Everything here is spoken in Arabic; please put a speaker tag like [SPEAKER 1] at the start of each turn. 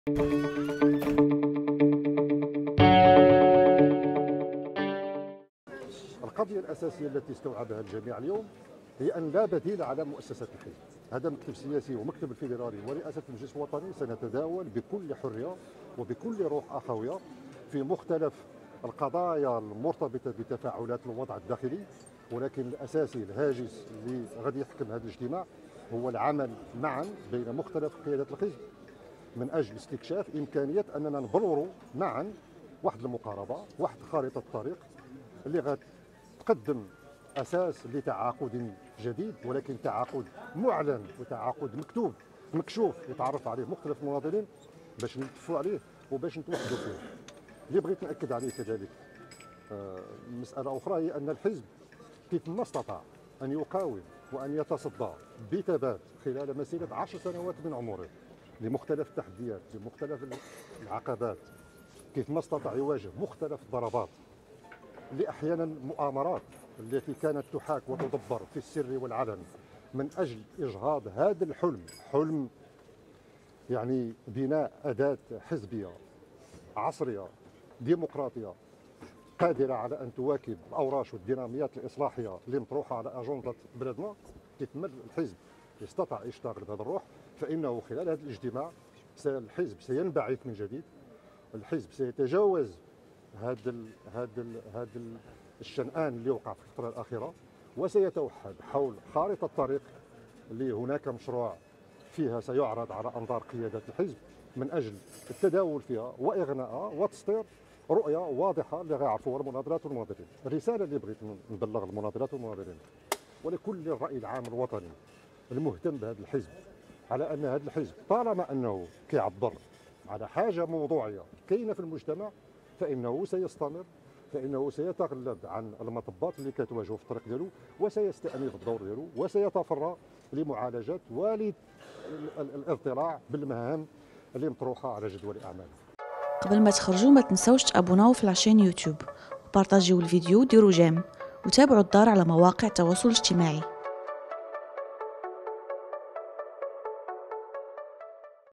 [SPEAKER 1] القضية الأساسية التي استوعبها الجميع اليوم هي أن لا بديل على مؤسسة الحزب. هذا مكتب السياسي ومكتب الفيدرالي ورئاسة المجلس الوطني سنتداول بكل حرية وبكل روح أخوية في مختلف القضايا المرتبطة بتفاعلات الوضع الداخلي، ولكن الأساسي الهاجس اللي غادي يحكم هذا الاجتماع هو العمل معا بين مختلف قيادات الحزب من أجل استكشاف إمكانية أننا نبلوروا معا واحد المقاربة، واحد خارطة طريق اللي غتقدم أساس لتعاقد جديد، ولكن تعاقد معلن وتعاقد مكتوب مكشوف يتعرف عليه مختلف المناضلين باش نتفقوا عليه وباش نتوحدوا فيه. اللي بغيت نأكد عليه كذلك مسألة أخرى هي أن الحزب كيفما استطاع أن يقاوم وأن يتصدى بثبات خلال مسيرة 10 سنوات من عمره لمختلف التحديات لمختلف العقبات، كيفما استطاع يواجه مختلف الضربات اللي أحيانا مؤامرات التي كانت تحاك وتدبر في السر والعلن من أجل إجهاض هذا الحلم، حلم يعني بناء أداة حزبية عصرية ديمقراطية قادرة على أن تواكب الأوراش والديناميات الإصلاحية اللي مطروحة على أجندة بلادنا. كيفما الحزب استطاع يشتغل بهذا الروح، فإنه خلال هذا الاجتماع الحزب سينبعث من جديد، الحزب سيتجاوز هذا الشنآن اللي وقع في الفترة الأخيرة، وسيتوحد حول خارطة طريق اللي هناك مشروع فيها سيعرض على أنظار قيادة الحزب من أجل التداول فيها وإغناءها وتسطير رؤية واضحة اللي غيعرفوها المناضلات والمناضلين. الرسالة اللي بغيت نبلغ المناضلات والمناضلين ولكل الرأي العام الوطني المهتم بهذا الحزب على أن هذا الحزب طالما أنه كيعبر على حاجة موضوعية كاينة في المجتمع فإنه سيستمر، فإنه سيتغلب عن المطبات اللي كتواجهه في الطريق ديالو وسيستأنف الدور ديالو وسيتفرغ لمعالجة والاطلاع بالمهام اللي مطروحة على جدول أعماله.
[SPEAKER 2] قبل ما تخرجوا ما تنسوش تابوناو في العشان يوتيوب وبارطاجيو الفيديو وديروا جيم وتابعوا الدار على مواقع التواصل الاجتماعي.